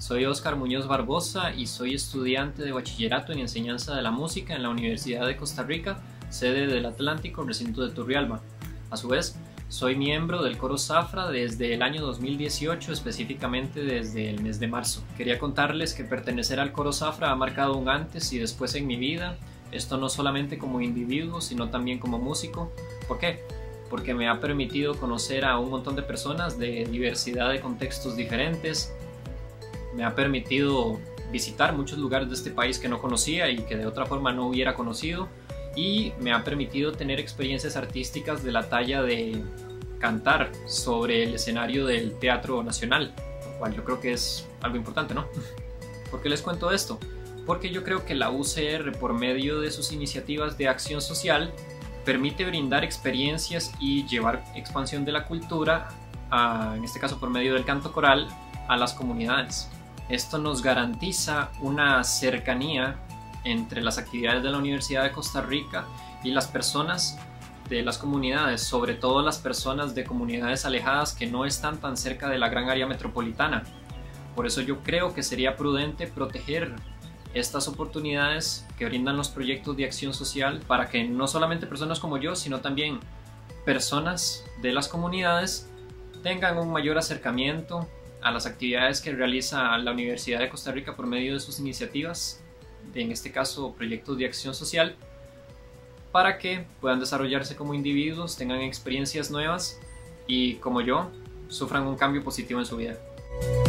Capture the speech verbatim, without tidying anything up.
Soy Óscar Muñoz Barbosa y soy estudiante de bachillerato en enseñanza de la música en la Universidad de Costa Rica, sede del Atlántico, recinto de Turrialba. A su vez, soy miembro del coro Zafra desde el año dos mil dieciocho, específicamente desde el mes de marzo. Quería contarles que pertenecer al coro Zafra ha marcado un antes y después en mi vida, esto no solamente como individuo, sino también como músico. ¿Por qué? Porque me ha permitido conocer a un montón de personas de diversidad de contextos diferentes. Me ha permitido visitar muchos lugares de este país que no conocía y que de otra forma no hubiera conocido, y me ha permitido tener experiencias artísticas de la talla de cantar sobre el escenario del Teatro Nacional, lo cual yo creo que es algo importante, ¿no? ¿Por qué les cuento esto? Porque yo creo que la U C R, por medio de sus iniciativas de acción social, permite brindar experiencias y llevar expansión de la cultura, a, en este caso por medio del canto coral, a las comunidades. Esto nos garantiza una cercanía entre las actividades de la Universidad de Costa Rica y las personas de las comunidades, sobre todo las personas de comunidades alejadas que no están tan cerca de la gran área metropolitana. Por eso yo creo que sería prudente proteger estas oportunidades que brindan los proyectos de acción social para que no solamente personas como yo, sino también personas de las comunidades tengan un mayor acercamiento a las actividades que realiza la Universidad de Costa Rica por medio de sus iniciativas, en este caso proyectos de acción social, para que puedan desarrollarse como individuos, tengan experiencias nuevas y, como yo, sufran un cambio positivo en su vida.